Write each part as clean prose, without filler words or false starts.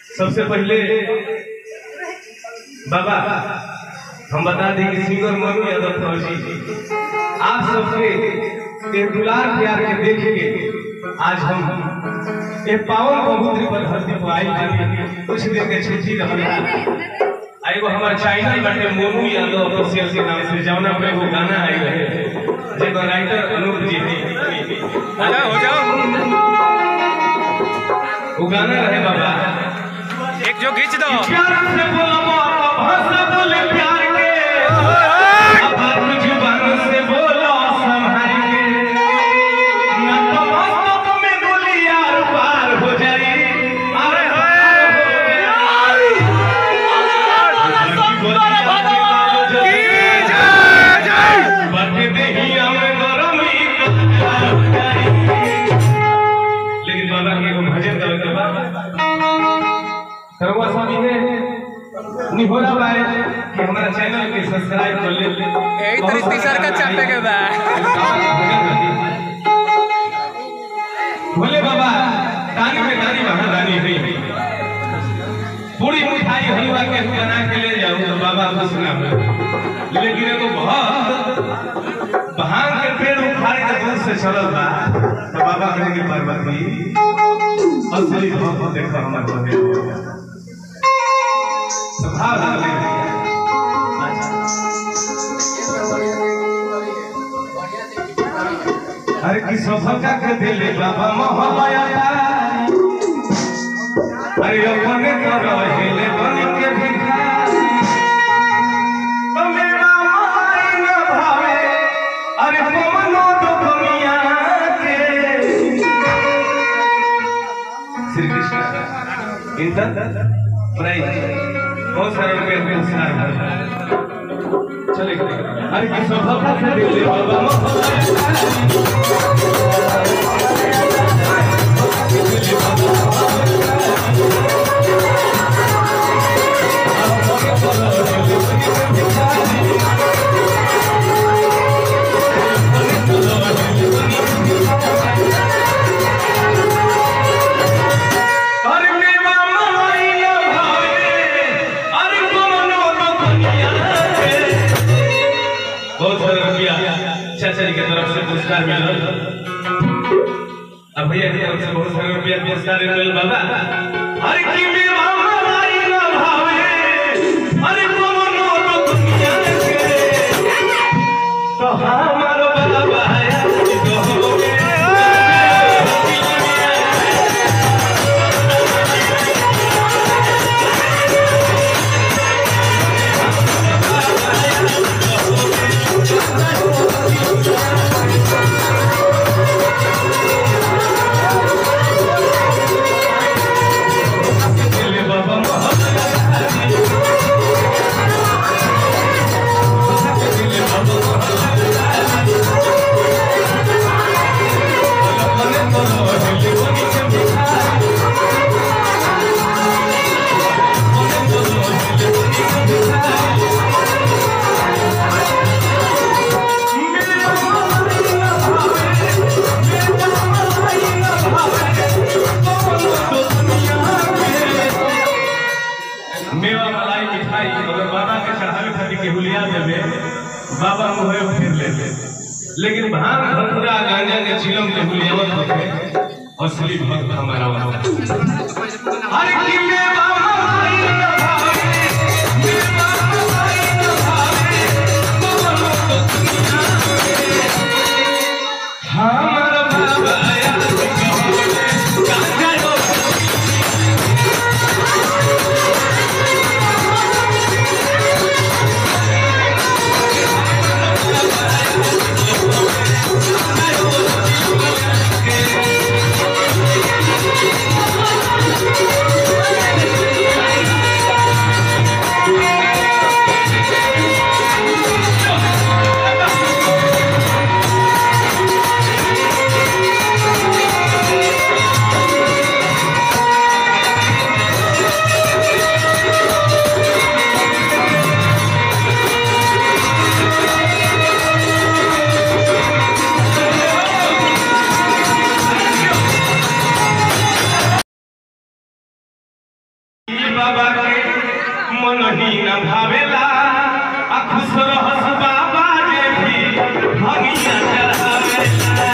सबसे पहले बाबा हम बता दें कि सिंगर मनु यादव फौजी आप सबके एक दुलार प्यार के देख के आज हम एक पावन पवित्र पर धरती पर आई कुछ देर के छुट्टी रहा एगो हमारे चैनल बाटे मोनू यादव ऑफिशियल के नाम से जौना पे वो गाना आई रहे जेको राइटर अनूप जी है हो जाओ वो गाना रहे बाबा एक जो खींच दो प्यार से बोलो भाषा बोले प्यार के अब जुबान से बोलो संभाल के ना तो मस्तक में गोली यार पार हो जाए अरे लेकिन बाबा के भजन गावे के बाद करवा स्वामी ने निहोरा बारे कि हमारा चैनल के सब्सक्राइब कर ले यही तो तीसर का चापे के बा भोले बाबा दानी में दानी महादानी है पूरी मिठाई हलवा के बना के ले जाऊं तो बाबा खुश ना हो लेकिन एगो बहुत भांग के पेड़ उखाड़ के दूर से चलल बा तो बाबा कहे कि पार्वती असली भाव देखो हमार बने स्वभाव लगे अरे की सौभाग्य के दिले बाबा मोहमाया अरे अपने करो हेले बन के भिखारी तो मेरा माई न भावे अरे पवनो तो कमिया के श्री कृष्ण इंद्र प्राइज बहुत सारे रुपये पुरस्कार चले अरे की सौभाग्य से दिले बाबा चाचा जी की तरफ से पुरस्कार मिला अब भैया की तरफ से बहुत सारे रुपया पुरस्कार मिल बाबा अरे की मेरा माई न भावे अरे कोनो तो दुनिया के तो हमारो बाबा है तो हो बाबा मुहे फिर ले लेकिन भांग धतूरा गांजा के चिलम के हुलियावत होके असली भक्त हमारा होता हर की में बाबा आई न भावे में बाबा आई न भावे बोलो तो दुनिया हमारा बाबा आया गांजा लो बाबा के मन ही न भावेला आ खुश रहस बाबा जे भी भंगिया चढ़ावेला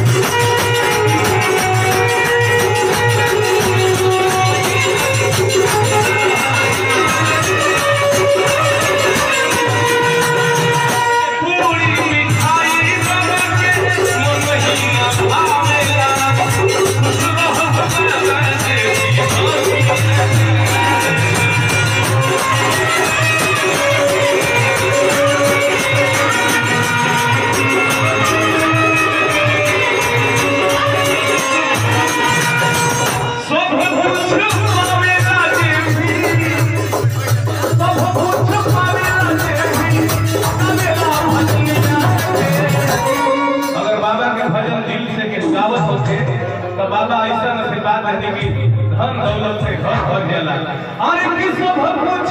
बाबा ऐसा आशीर्वाद देने की धन दौलत से घर भर जाला। अरे किस